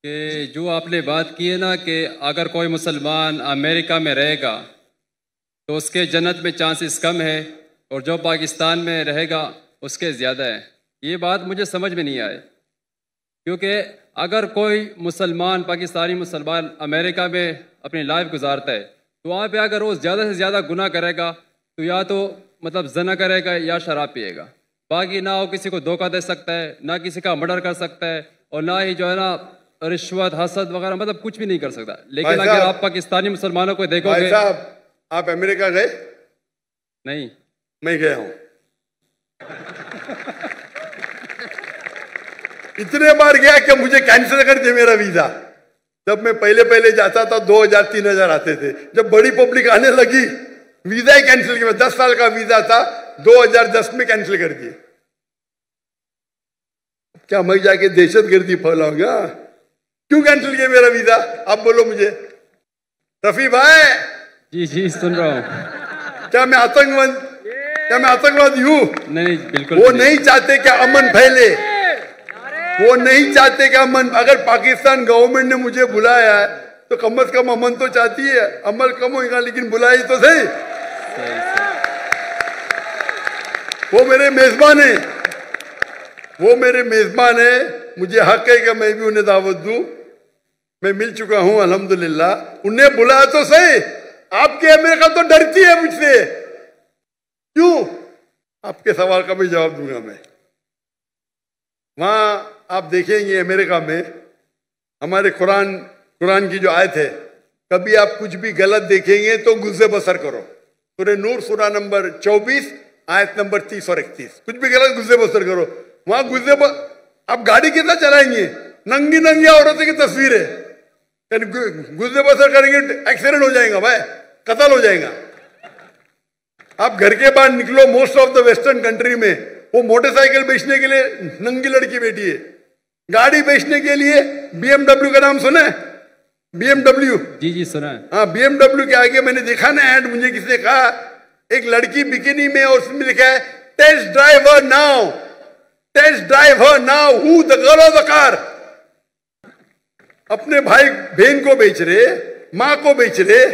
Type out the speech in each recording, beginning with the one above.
कि जो आपने बात की है ना कि अगर कोई मुसलमान अमेरिका में रहेगा तो उसके जन्नत में चांसेस कम है और जो पाकिस्तान में रहेगा उसके ज़्यादा है। ये बात मुझे समझ में नहीं आई, क्योंकि अगर कोई मुसलमान पाकिस्तानी मुसलमान अमेरिका में अपनी लाइफ गुजारता है तो वहाँ पे अगर वो ज़्यादा से ज़्यादा गुनाह करेगा तो या तो मतलब जना करेगा या शराब पिएगा, बाकी ना वो किसी को धोखा दे सकता है, ना किसी का मर्डर कर सकता है, और ना ही जो है ना रिश्वत हसद वगैरह मतलब कुछ भी नहीं कर सकता। लेकिन अगर आप पाकिस्तानी मुसलमानों को देखोगे। आप अमेरिका गए? नहीं, मैं गया हूं। इतने बार गया कि मुझे कैंसिल कर दिया मेरा वीजा। जब मैं पहले जाता था 2000-3000 आते थे, जब बड़ी पब्लिक आने लगी वीजा ही कैंसिल किया। 10 साल का वीजा था, 2010 में कैंसिल कर दिए। क्या मैं जाके दहशतगर्दी फैलाऊंगा? क्यों कैंसिल किया मेरा वीजा? आप बोलो मुझे। रफी भाई। जी जी सुन रहा हूँ। क्या मैं आतंकवादी हूँ? नहीं, बिल्कुल। वो नहीं चाहते कि अमन फैले, वो नहीं चाहते कि अमन। अगर पाकिस्तान गवर्नमेंट ने मुझे बुलाया है तो कम से कम अमन तो चाहती है। अमल कम होगा लेकिन बुलाई तो सही। वो मेरे मेजबान है, वो मेरे मेजबान है। मुझे हक है कि मैं भी उन्हें दावत दूं। मैं मिल चुका हूं अल्हम्दुलिल्लाह। उन्हें बुलाया तो सही। आपकी अमेरिका तो डरती है मुझसे। क्यों? आपके सवाल का भी जवाब दूंगा मैं। वहां आप देखेंगे अमेरिका में हमारे कुरान की जो आयत है, कभी आप कुछ भी गलत देखेंगे तो गुज़े बसर करो। सूरह नूर सूरा नंबर 24 आयत नंबर 30 और 31। कुछ भी गलत गुज़े बसर करो। वहां आप गाड़ी कितना चलाएंगे? नंगी नंगी औरतों की तस्वीर है। गुज़े बसर करेंगे एक्सीडेंट हो जाएगा भाई, कत्ल हो जाएगा। आप घर के बाहर निकलो, most of the western country में वो मोटरसाइकिल बेचने के लिए नंगी लड़की बैठी है, गाड़ी बेचने के लिए BMW का नाम सुना है? BMW। जी जी सुना है। हाँ, BMW के आगे मैंने देखा ना ऐड, मुझे किसी ने कहा एक लड़की बिकिनी में और उसमें लिखा है test drive her now, test drive her now, who the girl of the car. अपने भाई बहन को बेच रहे, मां को बेच रहे,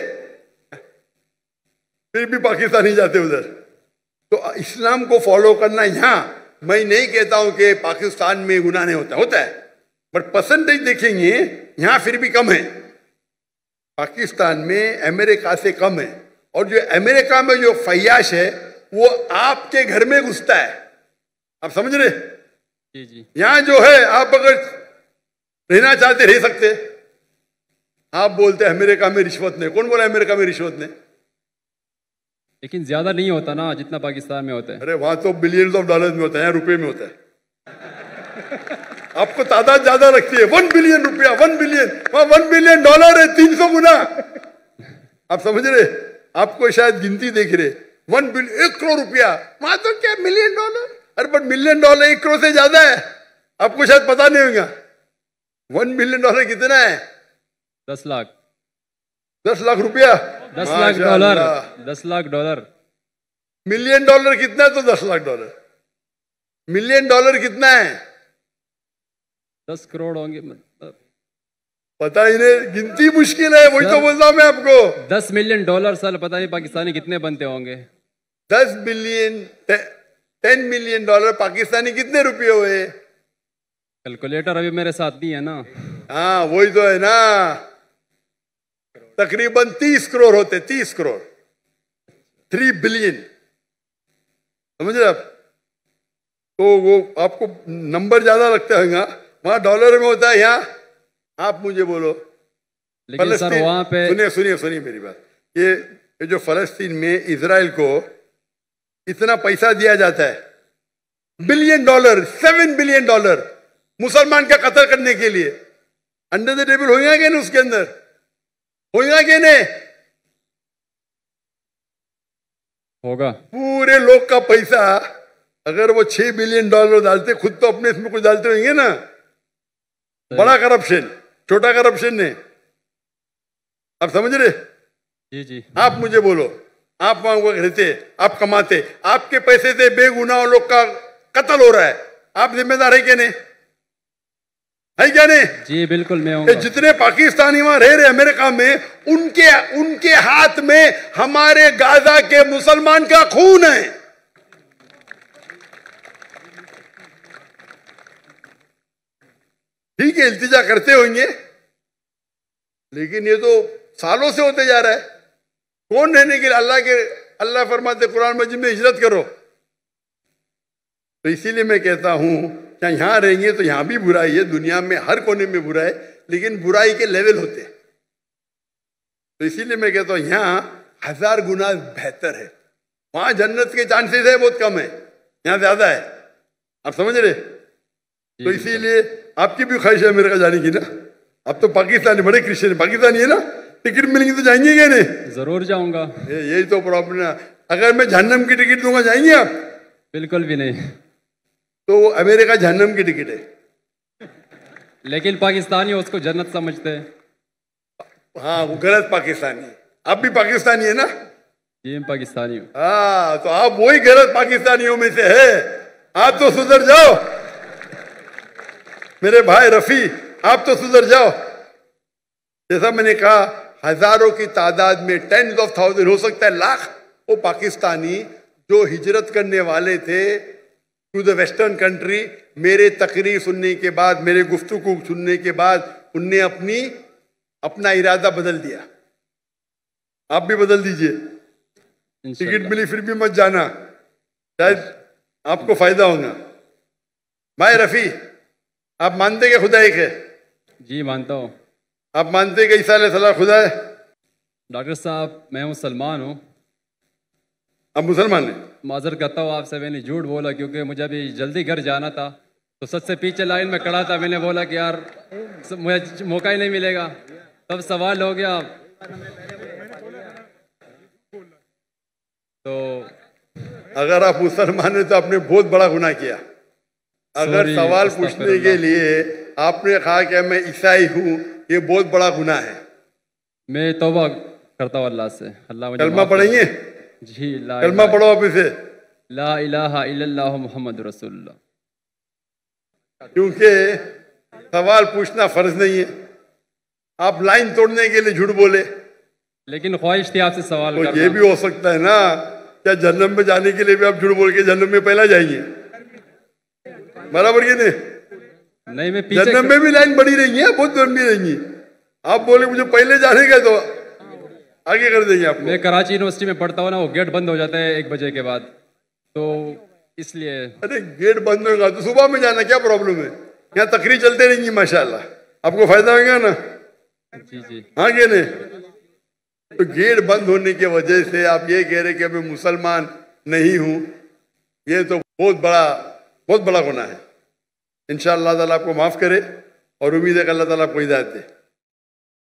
फिर भी पाकिस्तानी जाते उधर। तो इस्लाम को फॉलो करना। यहां मैं नहीं कहता हूं कि पाकिस्तान में गुनाह नहीं होता है, बट परसेंटेज देखेंगे यहां फिर भी कम है। पाकिस्तान में अमेरिका से कम है। और जो अमेरिका में जो फैयाश है वो आपके घर में घुसता है। आप समझ रहे? जी जी। यहां जो है आप अगर रहना चाहते रह सकते। आप बोलते अमेरिका में रिश्वत नहीं। कौन बोला अमेरिका में रिश्वत नहीं? लेकिन ज्यादा नहीं होता ना जितना पाकिस्तान में होता है। अरे वहां तो बिलियंस ऑफ डॉलर्स में होता है, यहाँ रुपए में होता है। आपको तादाद ज्यादा रखती है। 1 बिलियन रुपया, 1 बिलियन, वहां 1 बिलियन डॉलर है 300 गुना। आप समझ रहे? आपको शायद गिनती देख रहे। 1 बिलियन 1 करोड़ रुपया, वहां तो क्या मिलियन डॉलर। अरे बट मिलियन डॉलर 1 करोड़ से ज्यादा है। आपको शायद पता नहीं होगा 1 बिलियन डॉलर कितना है? 10 लाख। 10 लाख रुपया, 10 lakh dollar, 10 lakh dollar. Million dollar कितना है? तो 10 लाख डॉलर। मिलियन डॉलर कितना है? 10 करोड़ होंगे मतलब। पता ही नहीं, गिनती मुश्किल है। वही तो बोलता हूं मैं आपको। 10 मिलियन डॉलर साल पता नहीं पाकिस्तानी कितने बनते होंगे। 10 बिलियन 10 मिलियन डॉलर पाकिस्तानी कितने रुपये हुए? कैलकुलेटर अभी मेरे साथ नहीं है ना। हाँ वही तो है ना, तकरीबन 30 करोड़ होते। 30 करोड़, 3 बिलियन। समझ रहे आप? तो वो आपको नंबर ज्यादा लगता है, वहां डॉलर में होता है। यहाँ आप मुझे बोलो। लेकिन सर वहां पे सुनिए मेरी बात। ये जो फलस्तीन में इजराइल को इतना पैसा दिया जाता है, बिलियन डॉलर, 7 बिलियन डॉलर मुसलमान का कत्ल करने के लिए, अंडर द टेबल होगा क्या नहीं? उसके अंदर होगा क्या नहीं? होगा। पूरे लोग का पैसा अगर वो 6 बिलियन डॉलर डालते, खुद तो अपने इसमें कुछ डालते होंगे ना। बड़ा करप्शन, छोटा करप्शन नहीं। आप समझ रहे? जी जी। आप मुझे बोलो, आप वहां रहते, आप कमाते, आपके पैसे से बेगुनाह लोग का कत्ल हो रहा है, आप जिम्मेदार है क्या नहीं? है क्या नहीं? जी बिल्कुल मैं कि हूँ। जितने पाकिस्तानी वहां रह रहे अमेरिका में, उनके हाथ में हमारे गाजा के मुसलमान का खून है। ठीक है, इल्तिजा करते होंगे, लेकिन ये तो सालों से होते जा रहा है। कौन रहने के लिए? अल्लाह फरमाते कुरान मजीद में हिजरत करो। तो इसीलिए मैं कहता हूं कि यहां रहेंगे तो यहां भी बुराई है, दुनिया में हर कोने में बुराई है, लेकिन बुराई के लेवल होते हैं। तो इसीलिए मैं कहता हूं यहां 1000 गुना बेहतर है। वहां जन्नत के चांसेस है बहुत कम है, यहां ज्यादा है। आप समझ रहे? तो इसीलिए आपकी भी ख्वाहिश है अमेरिका जाने की ना? अब तो पाकिस्तानी बड़े क्रिश्चियन पाकिस्तानी है ना, टिकट मिलेंगी तो जाएंगे क्या नहीं? जरूर जाऊंगा। यही तो प्रॉब्लम है। अगर मैं जहन्नम की टिकट दूंगा जाएंगे आप? बिल्कुल भी नहीं। तो अमेरिका जहन्नम की टिकट है। लेकिन पाकिस्तानी उसको जन्नत समझते हैं। हाँ, वो गलत पाकिस्तानी है। आप भी पाकिस्तानी है ना? जी मैं पाकिस्तानी हूँ। हाँ, तो आप वही गलत पाकिस्तानियों में से है। आप तो सुधर जाओ मेरे भाई रफी, आप तो सुधर जाओ। जैसा मैंने कहा, हजारों की तादाद में, 10s of thousands, हो सकता है लाख, वो पाकिस्तानी जो हिजरत करने वाले थे टू द वेस्टर्न कंट्री, मेरे तकरीर सुनने के बाद, मेरे गुफ्तगू सुनने के बाद, उनने अपना इरादा बदल दिया। आप भी बदल दीजिए। टिकट मिली फिर भी मत जाना, शायद आपको फायदा होगा। भाई रफी, आप मानते कि खुदा एक है? जी मानता हूँ। आप मानते कि ईसा अलैहिस्सलाम खुदा है? डॉक्टर साहब मैं मुसलमान हूँ। आप मुसलमान हैं? माजर करता हूँ आपसे, मैंने झूठ बोला क्योंकि मुझे अभी जल्दी घर जाना था, तो सबसे पीछे लाइन में खड़ा था। मैंने बोला कि यार मुझे मौका ही नहीं मिलेगा, तब सवाल हो गया। तो अगर आप मुसलमान हैं तो आपने बहुत बड़ा गुनाह किया। अगर सवाल पूछने के लिए आपने कहा कि मैं ईसाई हूँ, ये बहुत बड़ा गुनाह है। मैं तौबा करता हूँ अल्लाह से। अल्लाह मुझे कलमा पढ़ेंगे? जी कलमा पढ़ो आप इसे, ला इलाहा इल्लल्लाहु मुहम्मद रसूलुल्लाह। क्योंकि सवाल पूछना फर्ज नहीं है। आप लाइन तोड़ने के लिए झूठ बोले, लेकिन ख्वाहिश थी आपसे सवाल तो करना। ये भी हो सकता है ना, क्या जन्नत में जाने के लिए भी आप झूठ बोल के जन्नत में पहला जाएंगे? बराबर ये नहीं, मैं पीछे जन्नत में भी लाइन बड़ी रहेंगी है, बहुत लंबी रहेंगी। आप बोले मुझे पहले जाने का, तो आगे कर देंगे आपको। मैं कराची यूनिवर्सिटी में पढ़ता हूँ ना, वो गेट बंद हो जाता है 1 बजे के बाद, तो इसलिए। अरे गेट बंद होगा तो सुबह में जाना, क्या प्रॉब्लम है? यहाँ तकरीर चलते रहेंगी माशाल्लाह, आपको फायदा होगा ना? जी जी। आगे नहीं तो गेट बंद होने की वजह से आप ये कह रहे कि मैं मुसलमान नहीं हूं, ये तो बहुत बड़ा गुनाह है। इंशाअल्लाह ताला आपको माफ करे और उम्मीद है कि अल्लाह ताला आपको हिदायत दे।